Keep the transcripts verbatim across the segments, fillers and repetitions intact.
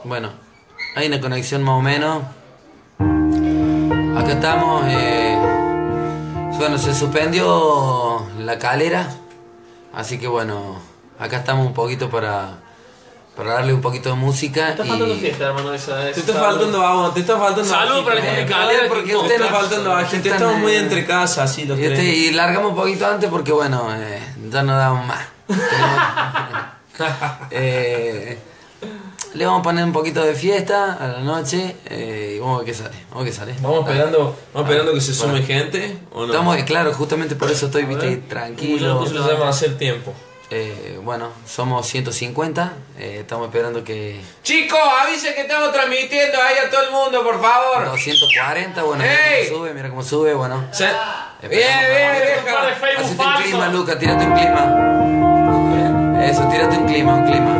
Bueno, hay una conexión más o menos. Acá estamos. Eh, bueno, se suspendió la calera. Así que bueno, acá estamos un poquito para, para darle un poquito de música. Te está y... faltando fiesta, hermano. Esa, esa Te está faltando vamos, te está faltando salud para la gente de calera. Porque que- usted Te está no- faltando gente. están, Estamos muy eh, entre casa, así los Y, este, tres. y largamos un poquito antes porque bueno, eh, ya no damos más. eh, le vamos a poner un poquito de fiesta a la noche eh, y vamos a ver qué sale. Vamos a ver qué sale. Vamos esperando, vamos esperando que se sume Bueno. gente, ¿o no? Estamos, claro, justamente por eso estoy, viste, ver. tranquilo. Eso se llama hacer tiempo. Eh, bueno, somos ciento cincuenta, eh, estamos esperando que Chicos, avisen que estamos transmitiendo ahí a todo el mundo, por favor. doscientos cuarenta, bueno, mira ¡Ey! cómo sube, mira cómo sube, bueno. Se- Esperamos. Bien, bien, Un par de vieja. Facebook Hacete un clima, falso. Luca, tírate un clima. Eso, tírate un clima, un clima.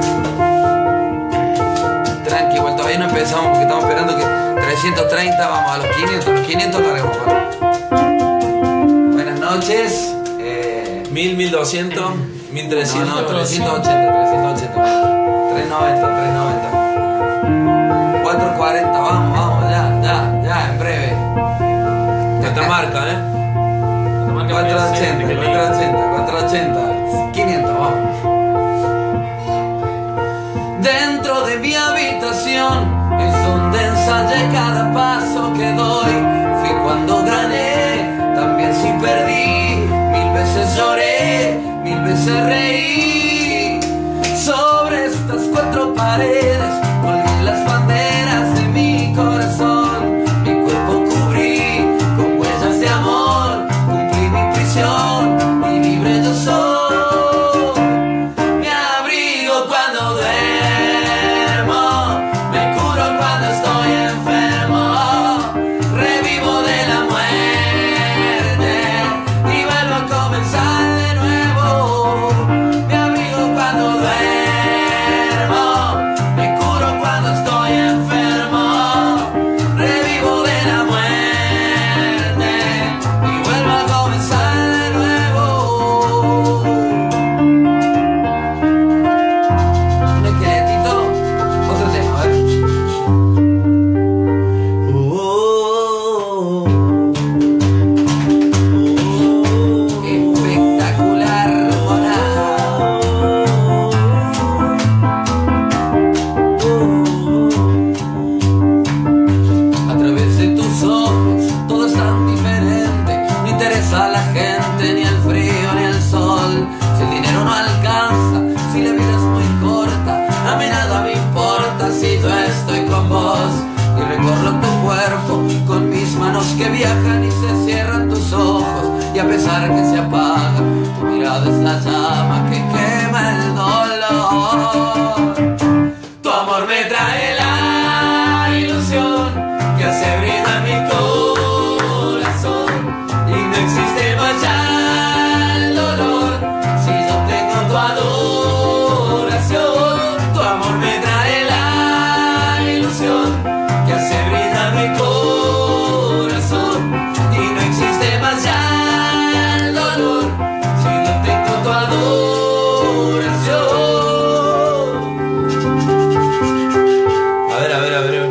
Tranqui, igual todavía no empezamos porque estamos esperando que trescientos treinta, vamos a los quinientos, los quinientos largamos. Bueno. Buenas noches. Eh, Mil, mil doscientos, mil trescientos. no, no, trescientos ochenta, trescientos ochenta. trescientos noventa, trescientos noventa. cuatrocientos cuarenta, vamos, vamos, ya, ya, ya, en breve. Catamarca, ¿eh? cuatrocientos ochenta, cuatrocientos ochenta, cuatrocientos ochenta, quinientos, vamos. Dentro de mi habitación es donde ensayé cada paso que doy. Fui cuando gané, también si perdí. Mil veces lloré, mil veces reí. Sobre estas cuatro paredes colgué las banderas de mi corazón. Mi cuerpo cubrí con huellas de amor. Cumplí mi prisión y libre yo soy. Me abrigo cuando duermo, me curo cuando estoy enfermo, revivo de la muerte y vuelvo a comenzar de nuevo. Me abrigo cuando duermo, me curo cuando estoy enfermo, revivo de la muerte y vuelvo a comenzar de nuevo. Un esqueletito, otro tema, a ver. Oh, espectacular, a través de tus ojos todo es tan diferente. No interesa a la gente, ni el frío, ni el sol. Si el dinero no alcanza, si la vida es muy corta, a mí nada me importa si yo estoy con vos. Y recorro tu cuerpo con mis manos que viajan y se cierran tus ojos. Y a pesar que se apaga, tu mirada es la llama que quema el dolor. Tu amor me trae la ilusión que hace brillar mi corazón. Y no existe más ya el dolor si yo tengo tu adoración. Tu amor me trae la ilusión que hace brillar mi corazón. Y no existe más ya el dolor si yo tengo tu adoración. A ver, a ver, a ver.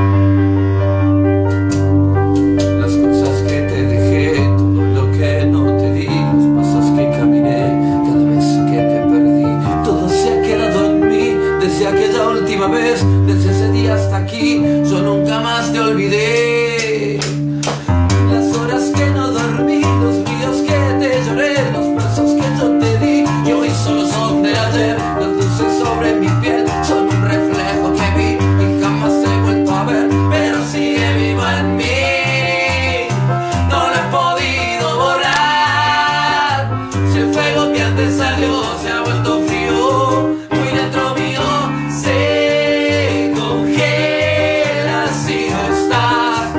Las cosas que te dejé, todo lo que no te di, los pasos que caminé, cada vez que te perdí, todo se ha quedado en mí, desde aquella última vez, desde ese día hasta aquí, yo nunca más te olvidé. Las horas que no dormí, los ríos que te lloré, los besos que yo te di, y hoy solo son de ayer, las luces sobre mi piel, son un reflejo que vi y jamás he vuelto a ver, pero sigue vivo en mí. No lo he podido borrar. Si el fuego que antes salió se ha vuelto frío, muy dentro mío se congela si no estás.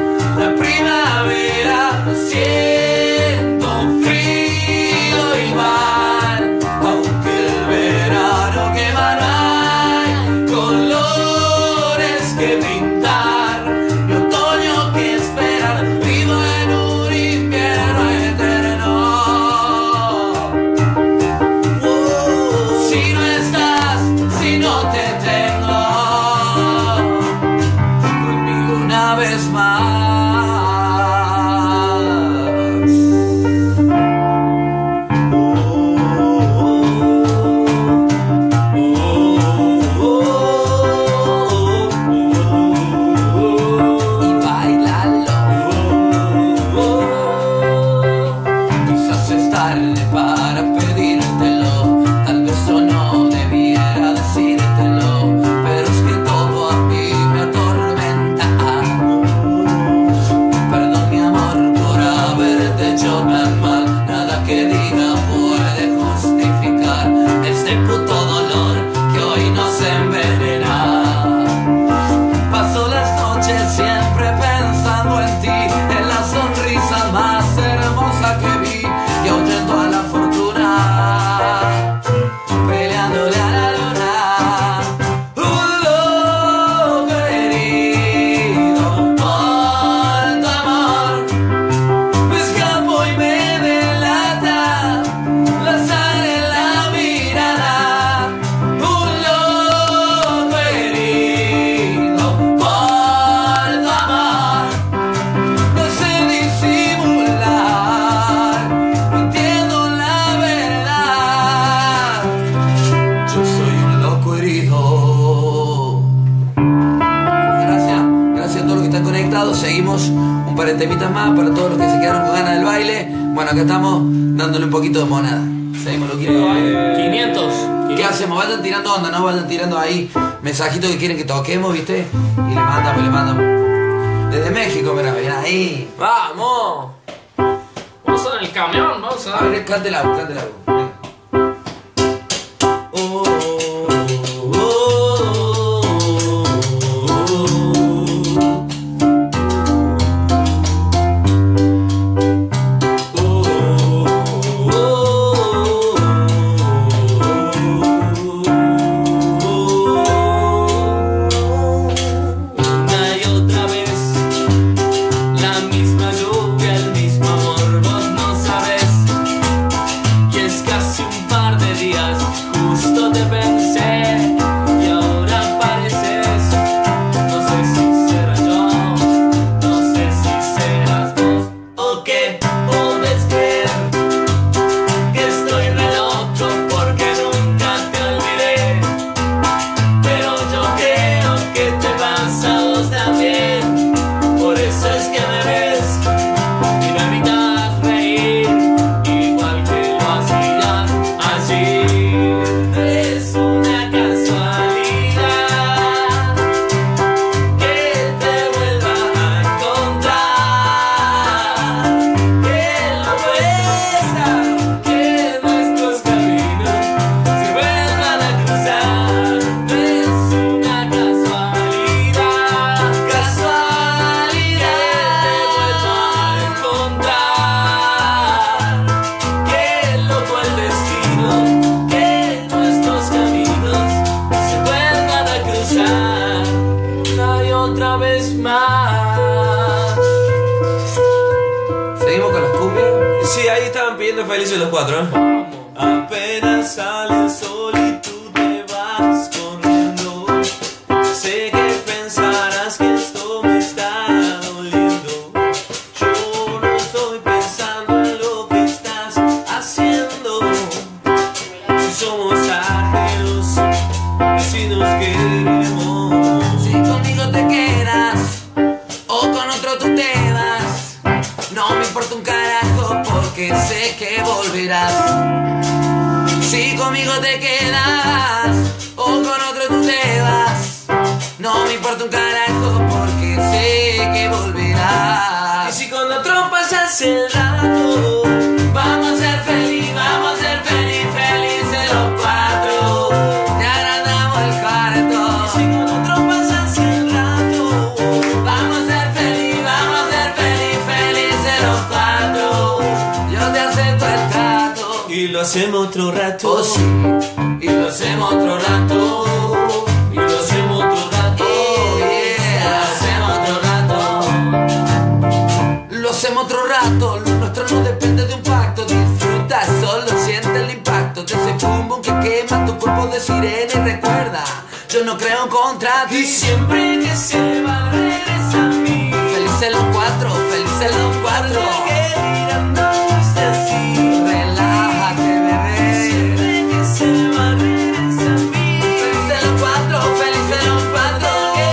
costado. Seguimos un par de temitas más para todos los que se quedaron con ganas del baile. Bueno, acá estamos dándole un poquito de monada. Seguimos, lo quiero. Eh, quinientos. ¿Qué hacemos? Vayan tirando onda, ¿no? Vayan tirando ahí mensajitos que quieren que toquemos, ¿viste? Y le mandamos, le mandamos. Desde México, mira, ven ahí. ¡Vamos! Vamos en el camión, vamos a A ver, cántela, cántela. Venga. Oh, oh, oh, oh, Una y otra vez, la misma lluvia, el mismo amor, vos no sabes. Y es casi un par de días, justo te pensé y ahora apareces. No sé si será yo, no sé si serás vos o qué podés creer que estoy re loco porque nunca te olvidé. Pero yo creo que te pasa a vos también. Por eso es que me ves y me evitas reír, igual que lo hacías ayer. Es una casualidad que te vuelva a encontrar. Que lo puesta que nuestros caminos se vuelvan a cruzar. Es una casualidad, casualidad que te vuelva a encontrar. Qué loco el destino, que nuestros caminos se vuelvan a cruzar una y otra vez más. Seguimos con las cumbias. Sí, ahí estaban pidiendo felices los cuatro, ¿eh? Apenas sale el sol y tú te vas corriendo. Sé que pensarás que esto me está doliendo. Yo no estoy pensando en lo que estás haciendo. Si somos ajenos, si nos queremos. Si conmigo te quedas o con otro tú te vas, no me importa un carajo porque sé que volverás. Si conmigo te quedas o con otro tú te vas, no me importa un carajo porque sé que volverás. Y si con otro pasas el rato, Vamos a ser feliz, vamos a ser feliz, felices los cuatro. Te agrandamos el cuarto. si con otro pasas el rato, Vamos a ser feliz, vamos a ser feliz, felices los cuatro. Yo te acepto el trato. y lo hacemos otro rato. Oh sí, y lo hacemos otro rato. Y lo hacemos otro rato. Oh yeah, lo hacemos otro rato. Lo hacemos otro rato, lo nuestro no depende de un pacto. Disfruta, solo siente el impacto de ese pum pum que quema tu cuerpo de sirena. Y recuerda, yo no creo en contra ti. Y siempre que se va regresa a mí. Felices los cuatro, felices los cuatro. Que mirándonos de así. Relájate, bebé. Siempre que se va regresa a mí. Felices los cuatro, felices los cuatro.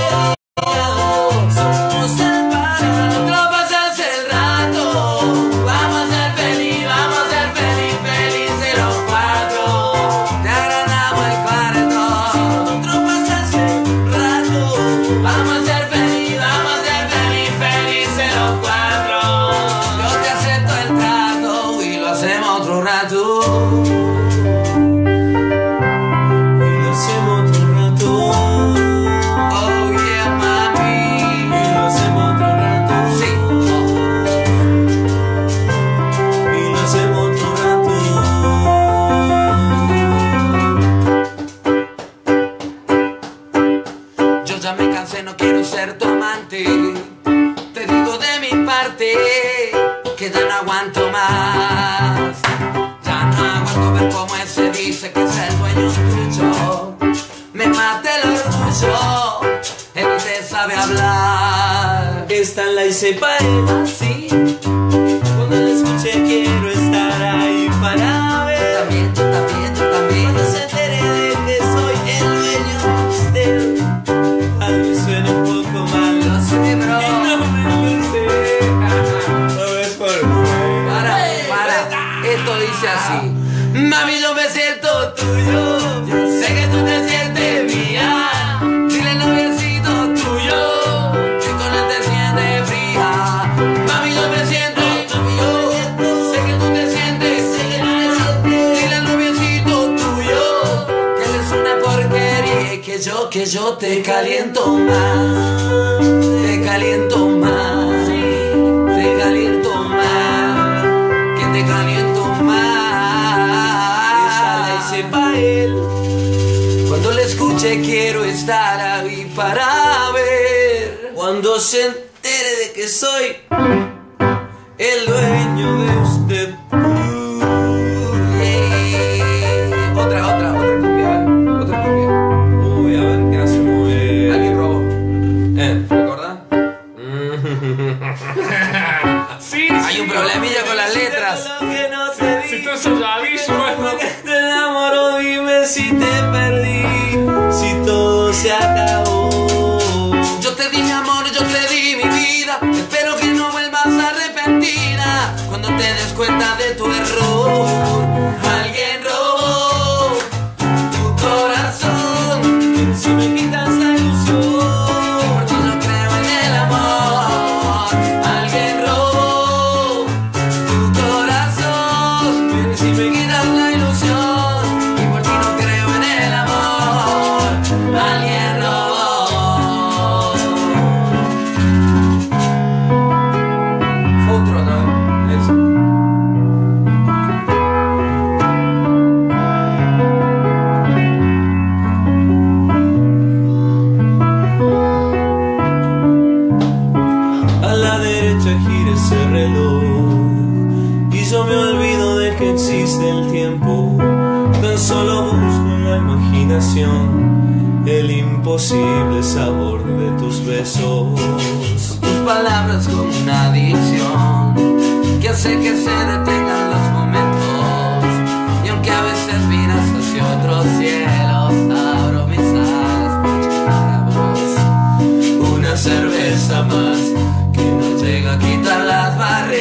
Somos el par. No pasas el rato. Vamos a ser feliz, vamos a ser feliz, felices los cuatro. Te agrandamos el cuarto. Otro pasas el rato. Vamos a ser feliz, vamos a ser feliz, felices los cuatro. Yo te acepto el trato y lo hacemos otro rato. Y lo hacemos otro rato. Oh yeah, mami. Y lo hacemos otro rato. Sí. Y lo hacemos otro rato. Yo ya me cansé, no quiero ser tu amante. Te digo de mi parte que ya no aguanto más. Ya no aguanto ver cómo ese dice que es el dueño tuyo. Me mata el orgullo, él te sabe hablar. Esta la hice para él. Así, Cuando la escuché quiero estar ahí para ver. también, yo también, yo también. Cuando se entere de que soy el dueño de usted. Tal vez suene un poco mal. Lo sé, bro. Y no me que yo te caliento más, te caliento más, te caliento más, que te caliento más. Esa la hice pa' él. Cuando le escuche quiero estar ahí para ver. Cuando se entere de que soy el dueño de usted. Yeah. Otra, otra, otra cumbia, ¿vale? Otra cumbia. Uy, a ver qué hacemos. Eh. Alguien robó. Eh. ¿Recordás? Sí, Hay sí, un problemilla con las letras. Lo que no te di. Si tú sos llavísimo, Porque te enamoro, dime si te perdí, si todo se acabó. Yo te di mi amor, yo te di mi vida. Espero que no vuelvas arrepentida cuando te des cuenta de tu error. Alguien robó tu corazón. Si me quitas la ilusión, Porque yo creo en el amor. Alguien robó tu corazón. Si me quitas la ilusión, y por ti no creo en el amor. Alguien robó. Otro, ¿no? Eso. a la derecha gira ese reloj y yo me olvido de que existe el tiempo. Tan solo busco en la imaginación el imposible sabor de tus besos. Tus palabras como una adicción que hace que se detengan los momentos. Y aunque a veces miras hacia otros cielos, abro mis alas para vos. Una cerveza más que no llega a quitar las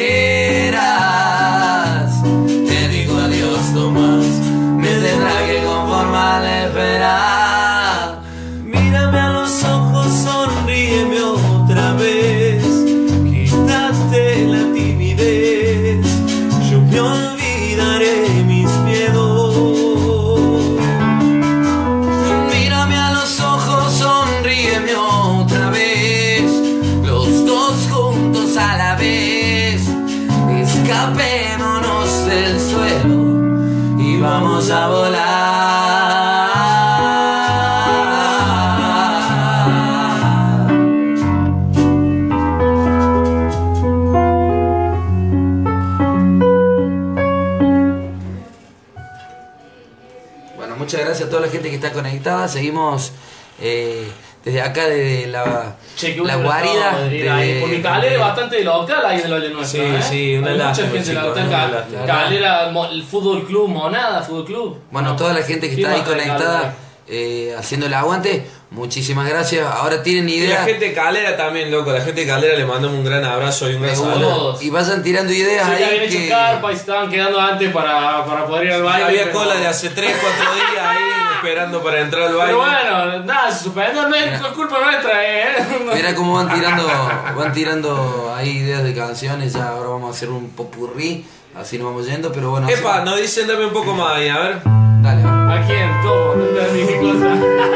barreras. Te digo adiós, Tomás, me tendrá que conformar la espera. Mírame a los ojos, sonríeme otra vez, quítate la timidez, yo me olvidaré mis miedos. Mírame a los ojos, sonríeme otra vez, los dos juntos a la vez. Escapémonos del suelo y vamos a volar. Bueno, muchas gracias a toda la gente que está conectada. Seguimos eh, desde acá, desde la, Che, qué la bueno guarida. estaba Madrid ahí, porque Calera es bastante local ahí en el Valle Nuestro. Sí, ¿eh? sí, una Hay mucha lástima, gente chicos, local. una Cal- lástima. Calera, mo- el Fútbol Club Monada, Fútbol Club. Bueno, No. toda la gente que ¿Quién está ahí más de conectada, Calera? eh, haciendo el aguante, muchísimas gracias. Ahora tienen Y la ideas. gente de Calera también, loco, la gente de Calera le mandamos un gran abrazo y un gran Seguro. saludo. Todos. Y vayan tirando ideas Sí, ya ahí. habían hecho que- carpa y se estaban quedando antes para, para poder ir al baile. Había pero- cola de hace tres, cuatro días ahí esperando para entrar al baile. Pero bueno, nada, se suspendió, no es culpa nuestra, eh. Mira cómo van tirando, van tirando ahí ideas de canciones. Ya ahora vamos a hacer un popurrí, así nos vamos yendo, pero bueno. Epa, así- nos dicen dame un poco más ahí, a ver. Dale, va. ¿A quién? ¿Cómo? No entendí qué cosa.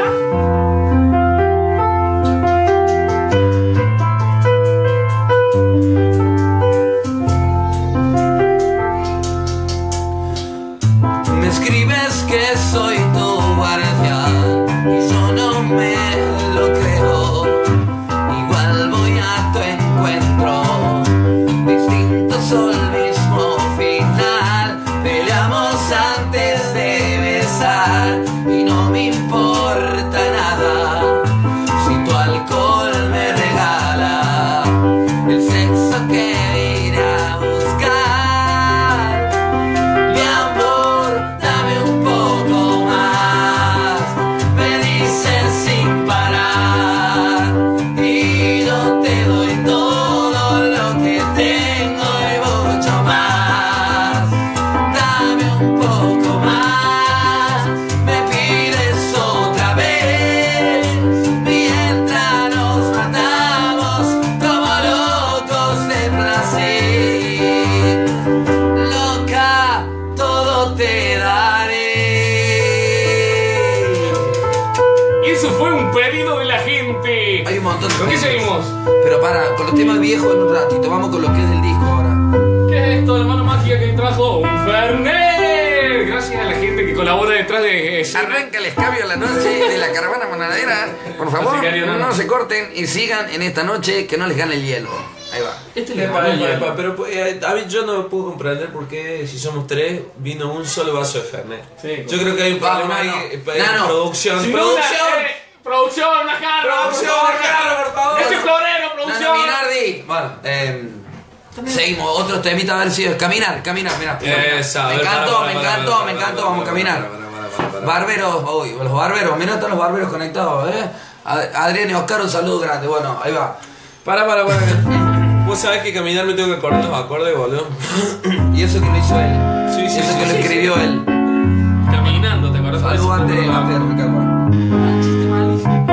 Me escribes que soy tu guardián y yo no me lo creo. Igual voy a tu encuentro, distinto sol, mismo final. Peleamos antes de besar y no me importa nada. de la gente. Hay un montón de ¿Con qué cosas. seguimos? Pero para, con los temas viejos en un ratito. Vamos con lo que es del disco ahora. ¿Qué es esto, la mano mágica que trajo un Fernet? Gracias a la gente que colabora detrás de eso. Arranca el escabio a la noche de la caravana monadera. Por favor, Así que, Ariel, no, no no. se corten y sigan en esta noche que no les gane el hielo. Ahí va. Este le Epa, ganó epa, el epa, hielo. pero eh, a mí yo no puedo comprender por qué si somos tres vino un solo vaso de Fernet. Sí, Yo creo que hay un Vamos, problema ahí, no. eh, No, no. producción. Sin ¡Producción! duda, eh, producción, una jarra. Producción, una jarra, por favor. Este florero, No, producción. no, Minardi. Bueno, eh, seguimos. Otros temitas a ver si es caminar, caminar, mira. Esa, a Me ver, encantó, para, me para, encantó, para, me para, encantó. para, Vamos a para, caminar. para, para, para, para. Barberos, uy, los barberos, mirá, están los barberos conectados, ¿eh? Ad- Adrián y Oscar, un saludo grande. Bueno, ahí va. Para, para, para. Vos sabés que caminar me tengo que acordar los acordes, boludo. Y eso que lo hizo él. Sí, sí, Eso sí, que lo sí, escribió él. Caminando, ¿te acuerdas? Algo antes, antes de Ricardo. Chiste malísimo.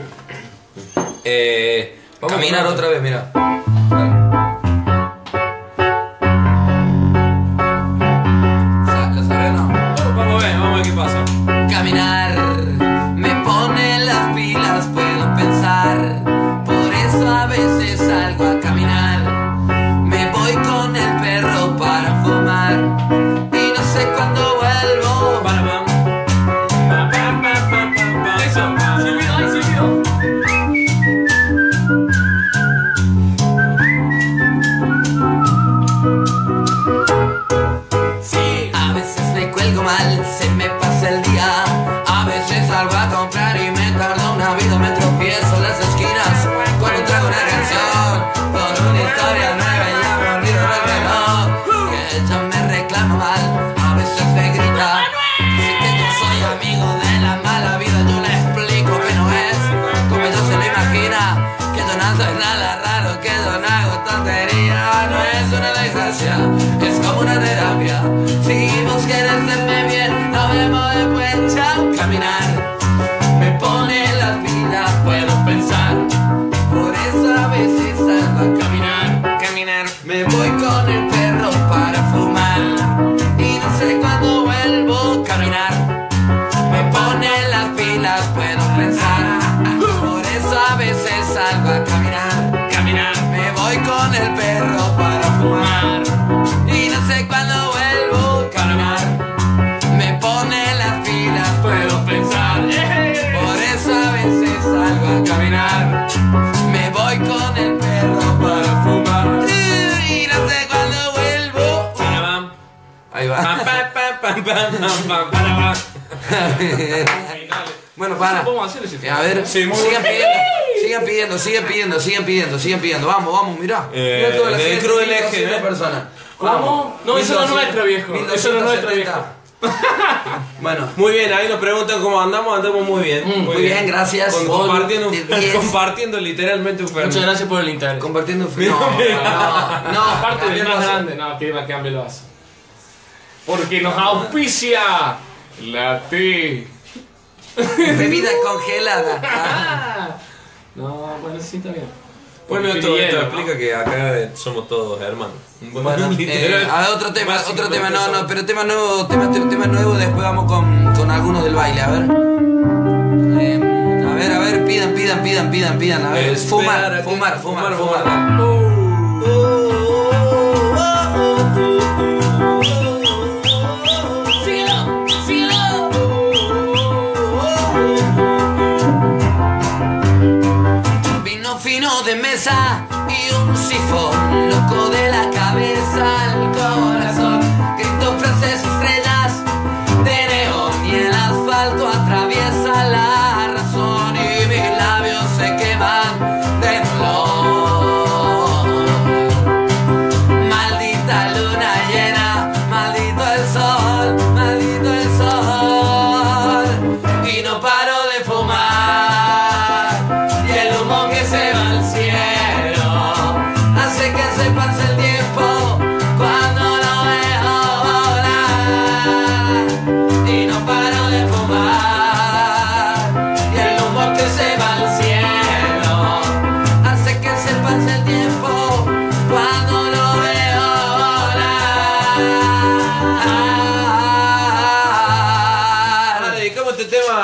Eh, Vamos a caminar con- otra vez, mira. ¿Lo sabes o no? Vamos a ver, vamos a ver qué pasa. Caminar me pone las pilas, puedo pensar. Por eso a veces salgo a caminar. Me voy con el perro para fumar. Y no sé cuándo vuelvo. Para, pam. Pa, pa, pa, pa, pa, pa. Eso, silbido, ay, silbido. Sí. A veces me cuelgo mal, se me pasa el día. A veces salgo a comprar y me tardo una vida. Me tropiezo en las esquinas cuando traigo una canción con una historia nueva y ya me olvido del reloj. Y ella me reclama mal, a veces me grita. Dice que yo soy amigo de la mala vida. Yo le explico que no es como ella se lo imagina. Que yo no soy nada raro, que yo no hago tontería. No es una desgracia, es como una terapia. Si vos querés verme bien, nos vemos después. Chao, caminar me pone las pilas, puedo pensar. Por eso a veces salgo a caminar, caminar. Me voy con el perro para fumar. Y no sé cuándo vuelvo a caminar. Me pone las pilas, puedo pensar. Por eso a veces salgo a caminar, caminar. Me voy con el perro para fumar. Y no sé cuándo vuelvo a caminar. Me pone las pilas, puedo pensar. Por eso a veces salgo a caminar. Me voy con el perro para fumar. Y no sé cuándo vuelvo. Para, pam. Ahí Pam, va. pam, pam, pam, pam, pam, para, pam. Bueno, para. ¿Cómo hacer ese A ver, Sí, muy sigan bien. pidiendo, sigan pidiendo, sigan pidiendo, sigan pidiendo, sigan pidiendo. Vamos, vamos, mirá. Eh, Mirá toda la del gente, Cruz del mil Eje, doscientas ¿eh? personas. ¿Cómo? No, eso no es nuestro, viejo. Eso no es nuestro, viejo. Bueno, Muy bien, ahí nos preguntan cómo andamos, andamos muy bien. Mm, muy bien, gracias. Con- Gol compartiendo, un- de diez. compartiendo literalmente un Fernet. Muchas gracias por el interés. compartiendo un film. No, no, no. Aparte del cambia más el vaso. grande, no, que más cambio lo hace. Porque nos auspicia la T. Bebida congelada. Ah, Ah. No, bueno, sí está bien. Bueno, Porque esto, esto hielo, ¿no? explica que acá eh, somos todos hermanos. Bueno, Literal. eh, a ver, otro tema, otro Básicamente tema, no, somos- no, pero tema nuevo, tema, tema, tema nuevo, después vamos con, con algunos del baile, a ver. Eh, a ver, a ver, pidan, pidan, pidan, pidan, pidan, a ver. Espera Fumar, que- fumar, fumar, fumar. Síguelo, síguelo. Vino fino de mesa y un sifón, loco de la cabeza al corazón. Grito frases estrellas de neón y el asfalto atraviesa la razón y mis labios se queman de dolor. Maldita luna llena, maldito el sol, maldito el sol. Y no paro de fumar y el humo que se va al cielo hace que se pase el tiempo.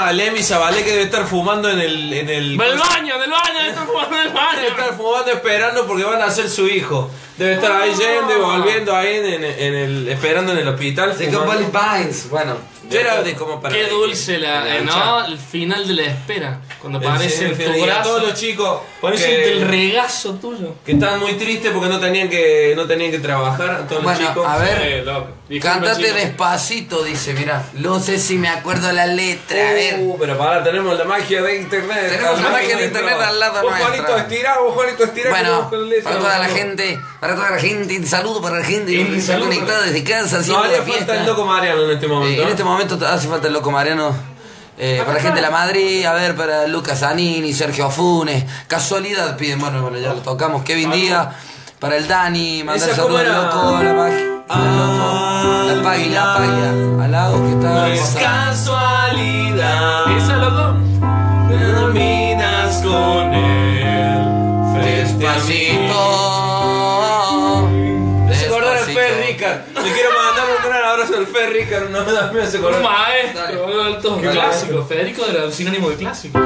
a Lemmy Zabalé que debe estar fumando en el... En el ¡Del baño, del baño! ¡Están jugando del baño! Debe estar fumando esperando porque van a ser su hijo. Debe estar ahí yendo y volviendo ahí en, en, en el... esperando en el hospital. De con Polly Pines, bueno. Yo era de como para... Qué dulce la... de eh, ¿no? El final de la espera. Cuando aparece en tu Y a brazo. todos los chicos Parece que, el regazo tuyo. que estaban muy tristes porque no tenían que no tenían que trabajar. Todos Bueno, los chicos. a ver. Eh, loco. Disculpa, Cántate chicos. despacito, dice, mirá. No sé si me acuerdo la letra, a ver. Uh, pero para, tenemos la magia de internet. Tenemos la magia de nuestro. internet al lado Vos, nuestra. Juanito, estira, vos, Juanito, estira. que Bueno, vos con letra, para toda la vos. gente, para toda la gente, un saludo para la gente Y que está saludo conectada para- desde casa No, haciendo haría la falta fiesta. el loco Mariano en este Eh, momento. en este momento hace falta el loco Mariano. Eh, para la gente de la Madrid, a ver, para Lucas Zanini, Sergio Funes, casualidad piden, bueno, bueno, ya lo tocamos, Kevin Díaz, para el Dani, mandar ¿Esa saludos cómo al era? loco, a la magia, al loco, la paglia, la paglia, al lado que está No es hermosa. casualidad. Esa, loco. Caminas con él frente a mí. Despacito. Me hace acordar al Despacito. Fer Ricard. Le quiero mandar un gran abrazo al Fer Ricard. No, no, me hace Un acordar. maestro, alto Dale. clásico. Federico era sinónimo de clásico.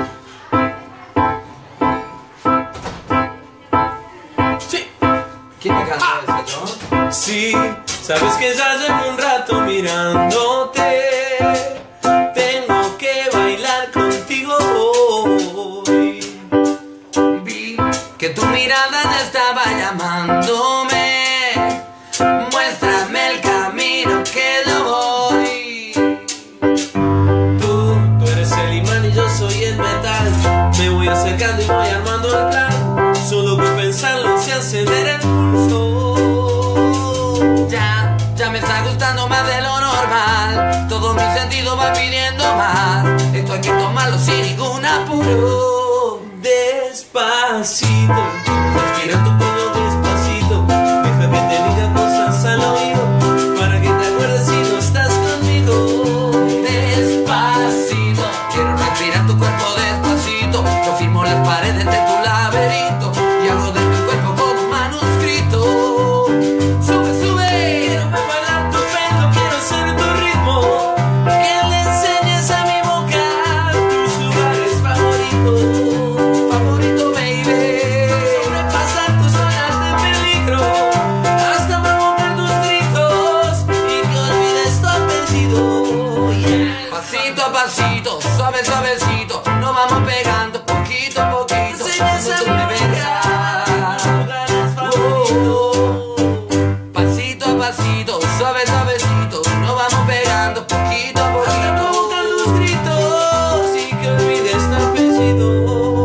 Sí. ¿Quién me cantó eso, no? Sí, sabes que ya llevo un rato mirándote. Tengo que bailar contigo hoy. Vi que tu mirada ya estaba llamándome. Muéstrame el camino que yo voy. Tú, tú eres el imán y yo soy el metal. Me voy acercando y voy armando el plan. Solo con pensarlo se acelera el pulso. Ya, ya me está gustando más de lo normal. Todo mi sentido va pidiendo más. Esto hay que tomarlo sin ningún apuro. Despacito, respira tu cuello despacito. Deja que te diga cosas al oído para que te acuerdes si no estás conmigo. Despacito, quiero respirar tu cuerpo despacito. Yo firmo las paredes de tu laberinto y hago de tu cuerpo como un manuscrito. Sube, sube. Quiero ver bailar tu pelo, quiero ser tu ritmo. Que le enseñes a mi boca tus lugares favoritos. Favorito, baby. Sobrepasar tus zonas de peligro hasta provocar tus gritos y que olvides tu apellido. Yeah. Pasito a pasito, suave, suavecito, nos vamos pegando poquito a poquito. Enseñas a Cuando tú mi me boca besas. tus lugares favoritos. Pasito a pasito, suave, suavecito, nos vamos pegando poquito a Hasta provocar tus poquito. gritos y que olvides tu apellido.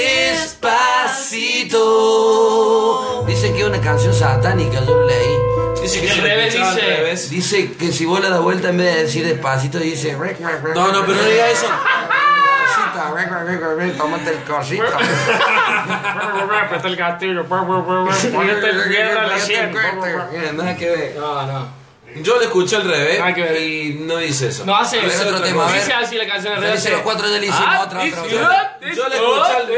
Despacito. Dice que es una canción satánica, yo leí. Dice Y que al se lo revés escuchaba al dice- revés. Dice que si vos le das vuelta en vez de decir despacito, dice. No, no, pero no diga eso. Tómate el cosito. Aprieta el gatillo. Ponete el dedo en la sien. Nada que ver. No, no. Yo le escuché al revés Nada que ver. y no dice eso. No hace A ver, eso. otro tema, a ver. Dice así la canción al Dice revés. los cuatro del hicimos, Ah, otra, otra, dice, otra. Yo le escuché al-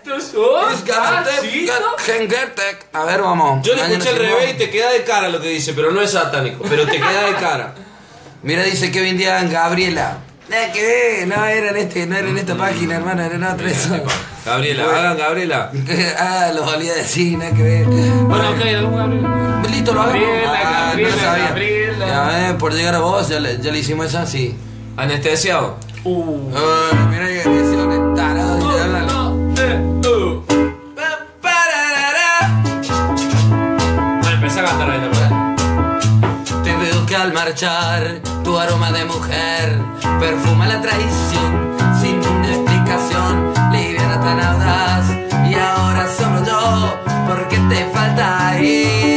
A ver, vamos. Yo le Mañana escuché al seguimos. revés y te queda de cara lo que dice, pero no es satánico, pero te queda de cara. Mira, dice Kevin Díaz, Gabriela. Nada que ver, no era en este, no era en esta página, hermano, era en otra eso. Gabriela, Bueno. hagan Gabriela. Ah, lo valía decir, nada que ver. Bueno, ok, algún Gabriel. Listo, lo hagamos. Gabriela, Ah, Gabriela, no sabía. Gabriela. Ya ves, por llegar a vos, ya le, ya le hicimos esa, sí. Anestesiado. Uh. Ay, mira que canciones taradas, ya hablan. Ah, empecé a cantar ahí también. Te veo que al marchar, tu aroma de mujer perfuma la traición sin una explicación, liviana tan audaz. Y ahora solo yo, porque te falta ir.